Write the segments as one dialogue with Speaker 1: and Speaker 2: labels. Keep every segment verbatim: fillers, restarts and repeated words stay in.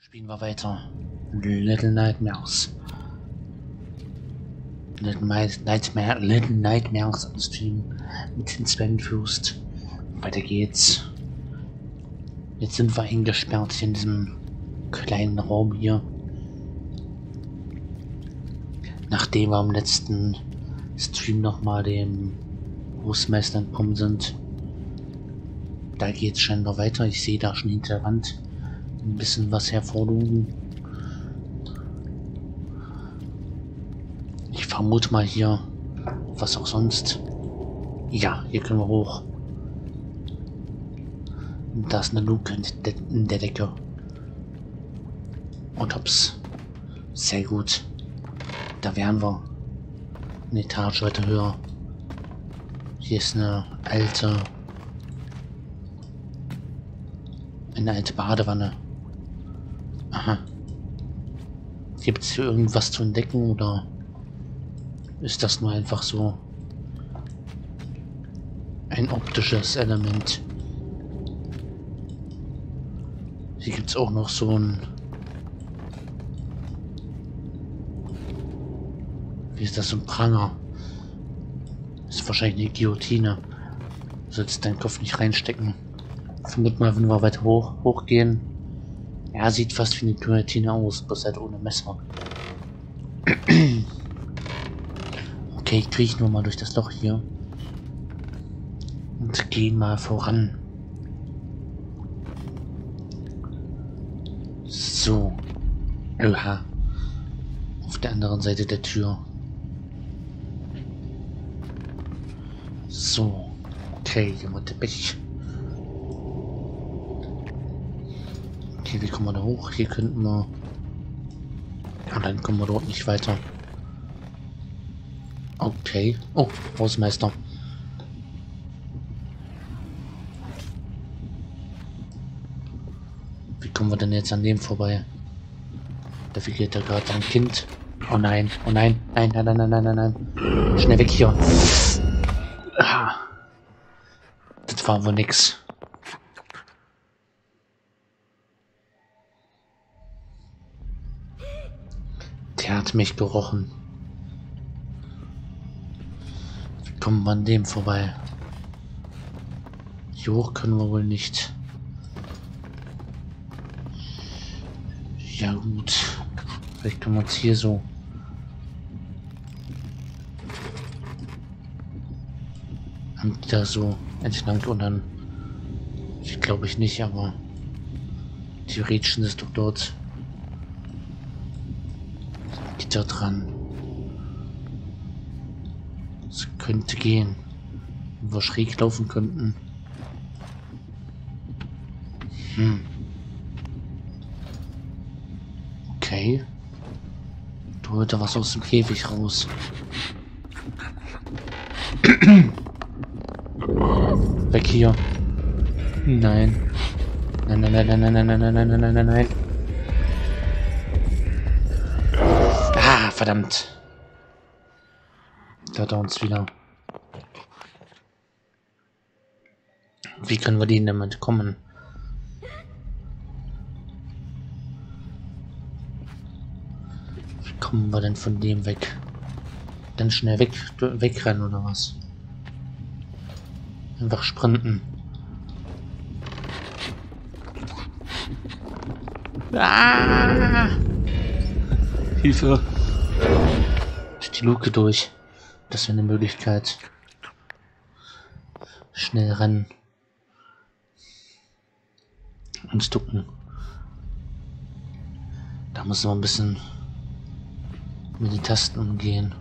Speaker 1: Spielen wir weiter. Little Nightmares. Little Nightmare, Little Nightmares am Stream mit den Sven-Fürst. Weiter geht's. Jetzt sind wir eingesperrt hier in diesem kleinen Raum hier. Nachdem wir am letzten Stream nochmal dem Großmeister entkommen sind. Da geht's scheinbar weiter. Ich sehe da schon hinter der Wand ein bisschen was hervorlugen. Ich vermute mal hier, was auch sonst. Ja, hier können wir hoch. Da ist eine Luke in der, in der Decke. Und hops. Sehr gut. Da wären wir. Eine Etage weiter höher. Hier ist eine alte... Eine alte Badewanne. Aha. Gibt es hier irgendwas zu entdecken oder ist das nur einfach so ein optisches Element? Hier gibt es auch noch so ein... Wie ist das, so ein Pranger? Das ist wahrscheinlich eine Guillotine. Du sollst deinen Kopf nicht reinstecken. Vermut mal, wenn wir weiter hoch hochgehen. Ja, sieht fast wie eine Guillotine aus, bloß halt ohne Messer. Okay, ich kriege nur mal durch das Loch hier. Und gehen mal voran. So. Oha. Auf der anderen Seite der Tür. So. Okay, hier mit der Teppich. Okay, wie kommen wir da hoch? Hier könnten wir... Und dann kommen wir dort nicht weiter. Okay. Oh, Hausmeister. Wie kommen wir denn jetzt an dem vorbei? Dafür geht da gerade ein Kind. Oh nein, oh nein, nein, nein, nein, nein, nein, nein. Schnell weg hier. Ah. Das war wohl nix. Der hat mich gerochen. Wie kommen wir an dem vorbei? Hier hoch können wir wohl nicht. Ja gut. Vielleicht können wir uns hier so... Und da so entlang und dann... Ich glaube ich nicht, aber... Theoretisch ist es doch dort... Da dran. Es könnte gehen. Wenn wir schräg laufen könnten. Hm. Okay. Du holt da was aus dem Käfig raus. Weg hier. Nein. Nein, nein, nein, nein, nein, nein, nein, nein, nein, nein, nein, nein. Verdammt. Da hat er uns wieder. Wie können wir denen damit kommen? Wie kommen wir denn von dem weg? Dann schnell weg, wegrennen oder was? Einfach sprinten. Ah! Hilfe! Durch die Luke durch. Das wäre eine Möglichkeit. Schnell rennen. Und ducken. Da muss man ein bisschen mit den Tasten umgehen.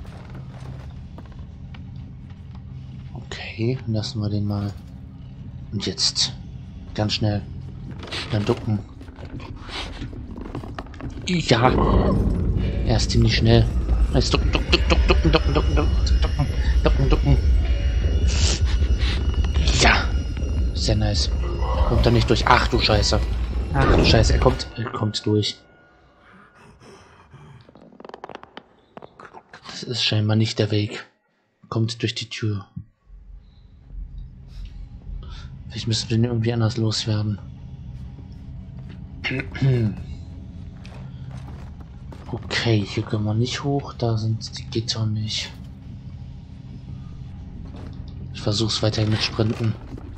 Speaker 1: Okay, lassen wir den mal. Und jetzt. Ganz schnell. Dann ducken. Ja. Er ist ziemlich schnell. Jetzt ducken, ducken, ducken, ducken, ducken, ducken, ducken, ducken, ducken. Ja. Sehr nice. Kommt er nicht durch. Ach du Scheiße. Ach du Scheiße, er kommt, er kommt durch. Das ist scheinbar nicht der Weg. Kommt durch die Tür. Vielleicht müssen wir den irgendwie anders loswerden. Okay, hier können wir nicht hoch, da sind die Gitter nicht. Ich versuch's weiterhin mit Sprinten.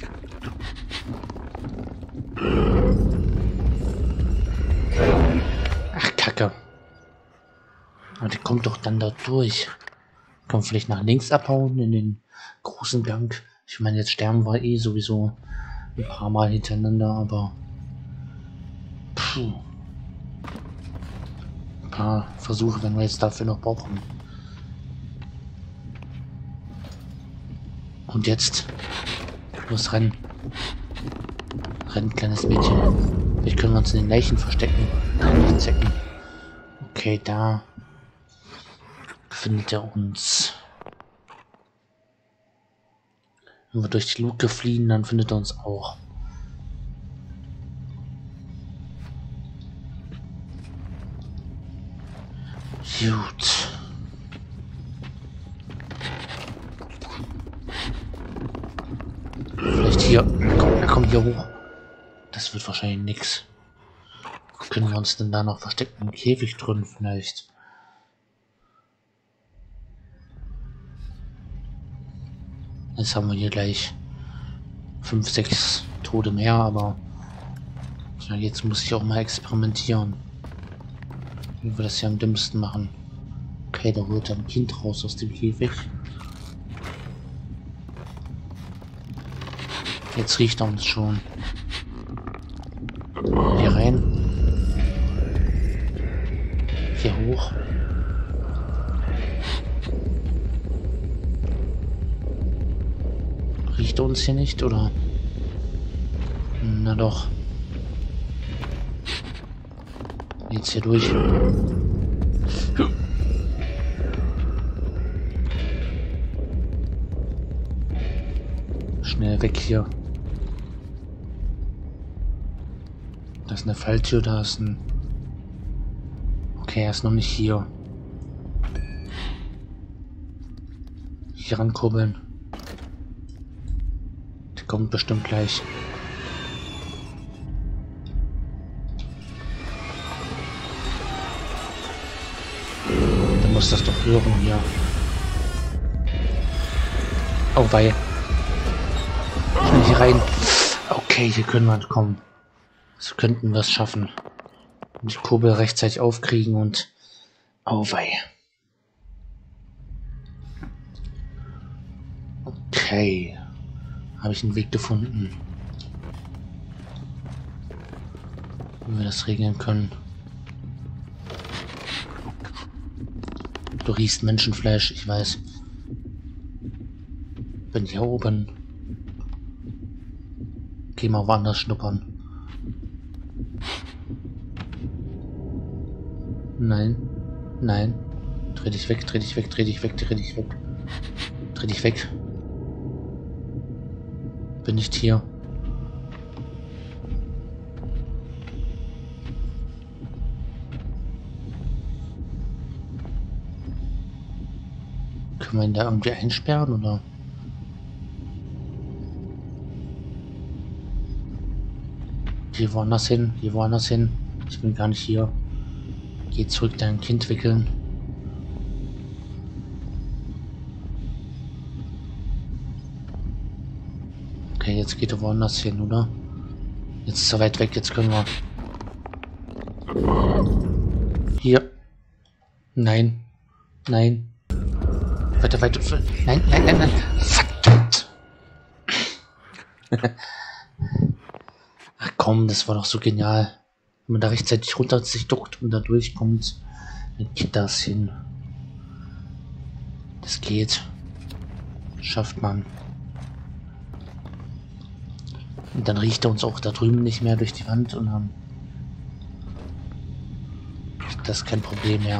Speaker 1: Ach, Kacke. Aber die kommt doch dann da durch. Kann vielleicht nach links abhauen in den großen Gang. Ich meine, jetzt sterben wir eh sowieso ein paar Mal hintereinander, aber puh. Ein paar Versuche werden wir jetzt dafür noch brauchen. Und jetzt los rennen. Rennen, kleines Mädchen. Vielleicht können wir uns in den Leichen verstecken. Nicht zecken. Okay, da findet er uns. Wenn wir durch die Luke fliehen, dann findet er uns auch. Gut. Vielleicht hier. Komm, er kommt hier hoch. Das wird wahrscheinlich nix. Können wir uns denn da noch verstecken? Im Käfig drin vielleicht? Jetzt haben wir hier gleich fünf, sechs Tote mehr, aber ja, jetzt muss ich auch mal experimentieren. Wie wir das hier am dümmsten machen. Okay, da holt ein Kind raus aus dem Käfig. Jetzt riecht er uns schon. Hier rein. Hier hoch. Riecht er uns hier nicht, oder? Na doch. Jetzt hier durch. Schnell weg hier. Da ist eine Falltür, da ist ein... Okay, er ist noch nicht hier. Hier rankurbeln. Der kommt bestimmt gleich. Der muss das doch hören hier. Oh wei. Schnell hier rein. Okay, hier können wir entkommen. So könnten wir es schaffen. Und die Kurbel rechtzeitig aufkriegen und... Oh wei. Okay. Habe ich einen Weg gefunden. Wie wir das regeln können. Du riechst Menschenfleisch, ich weiß. Bin hier oben. Geh mal woanders schnuppern. Nein. Nein. Dreh dich weg, dreh dich weg, dreh dich weg, dreh dich weg. Dreh dich weg. Bin nicht hier. Können wir ihn da irgendwie einsperren, oder? Geh woanders hin, geh woanders hin. Ich bin gar nicht hier. Geh zurück, dein Kind wickeln. Okay, jetzt geht er woanders hin, oder? Jetzt ist er weit weg, jetzt können wir... Hier. Nein. Nein. Weiter, weiter. Nein, nein, nein, nein. Verdammt. Ach komm, das war doch so genial. Wenn man da rechtzeitig runter sich duckt und da durchkommt, dann geht das hin. Das geht. Schafft man. Und dann riecht er uns auch da drüben nicht mehr durch die Wand und dann... Das ist kein Problem mehr.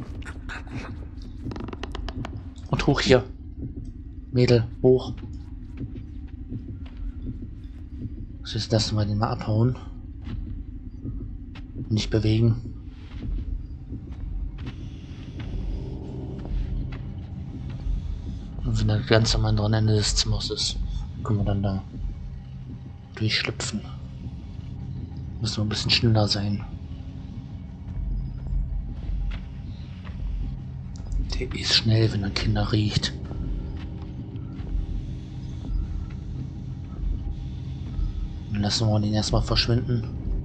Speaker 1: Und hoch hier. Mädel, hoch. Was ist das? Mal den mal abhauen. Nicht bewegen. Und wenn er ganz am anderen Ende des Zimmers ist, können wir dann da durchschlüpfen. Müssen wir ein bisschen schneller sein. Der ist schnell, wenn er Kinder riecht. Dann lassen wir den erstmal verschwinden.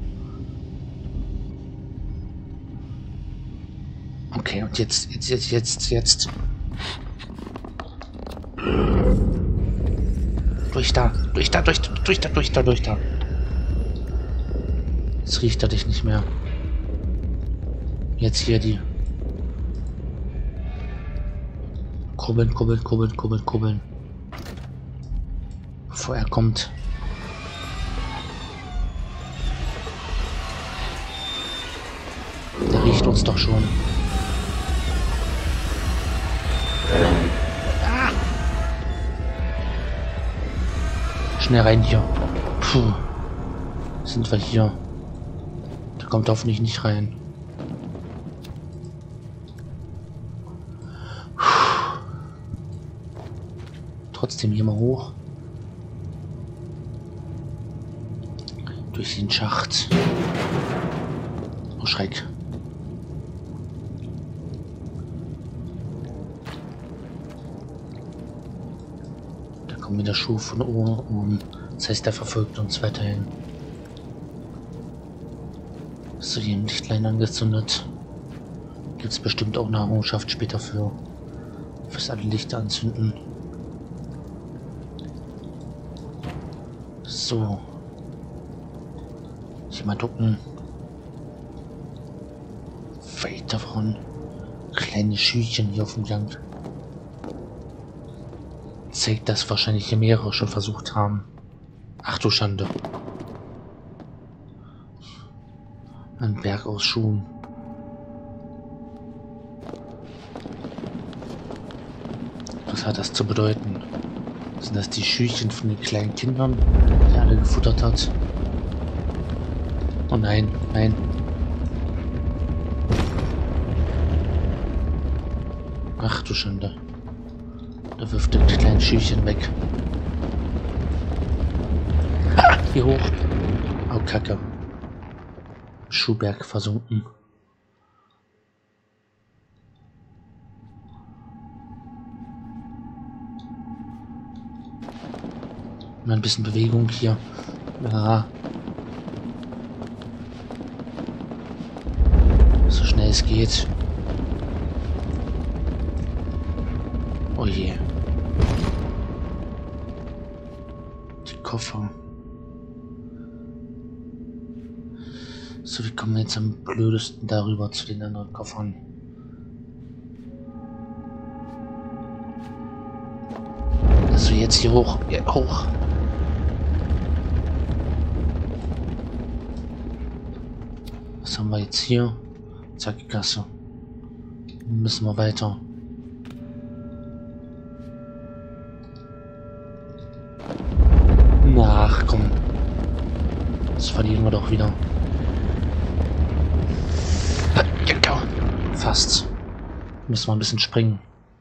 Speaker 1: Okay, und jetzt, jetzt, jetzt, jetzt, jetzt. Durch da, durch da, durch, durch da, durch da, durch da. Jetzt riecht er dich nicht mehr. Jetzt hier die. Kurbeln, kurbeln, kurbeln, kurbeln, kurbeln. Bevor er kommt. Der riecht uns doch schon. Ah. Schnell rein hier. Puh. Sind wir hier. Da kommt hoffentlich nicht rein. Puh. Trotzdem hier mal hoch. Durch den Schacht. Oh Schreck. Da kommt wieder Schuh von oben. Das heißt, der verfolgt uns weiterhin. So, hier ein Lichtlein angezündet. Gibt es bestimmt auch eine Errungenschaft später für. Fürs alle Lichter anzünden. So. Hier mal ducken. Weit davon. Kleine Schüchchen hier auf dem Gang. Zeigt, dass wahrscheinlich hier mehrere schon versucht haben. Ach du Schande. Ein Berg aus Schuhen. Was hat das zu bedeuten? Sind das die Schüchchen von den kleinen Kindern, die alle gefuttert hat? Oh nein, nein. Ach du Schande. Da wirft er die kleinen Schüchchen weg. Ah, hier hoch. Oh, Kacke. Schuhberg versunken. Mal ein bisschen Bewegung hier. Ja. So schnell es geht. Oh je. Die Koffer. So, wie kommen wir jetzt am blödesten darüber zu den anderen Koffern? Also jetzt hier hoch. Ja, hoch. Was haben wir jetzt hier? Zack, Gasse. Müssen wir weiter. Ach komm. Das verlieren wir doch wieder. Fast. Müssen wir ein bisschen springen.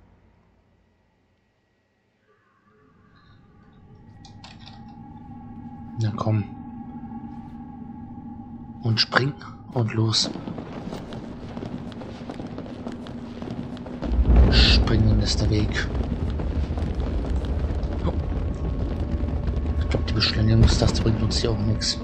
Speaker 1: Na komm. Und spring und los. Springen ist der Weg. Oh. Ich glaube, die Beschleunigungstaste bringt uns hier auch nichts.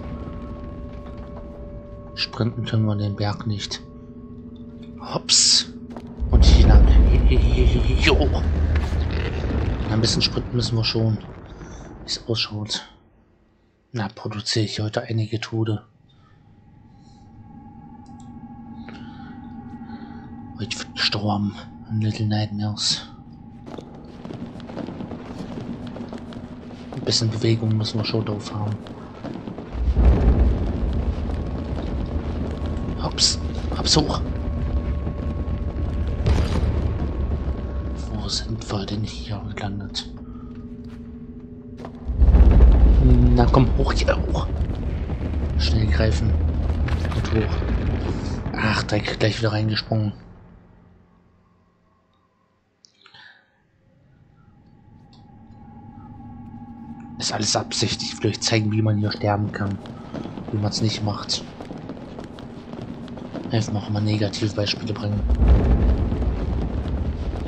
Speaker 1: Sprinten können wir den Berg nicht. Hops. Und hier lang. Hier hoch. Ein bisschen sprinten müssen wir schon. Wie es ausschaut. Na, produziere ich heute einige Tode. Heute wird gestorben. Ein Little Nightmares. Ein bisschen Bewegung müssen wir schon drauf haben. Hops. Hops hoch. Wo sind wir denn hier gelandet? Na komm, hoch hier, hoch. Schnell greifen. Und hoch. Ach, Dreck, gleich wieder reingesprungen. Ist alles absichtlich. Ich will euch zeigen, wie man hier sterben kann. Wie man es nicht macht. Einfach noch mal negative Beispiele bringen.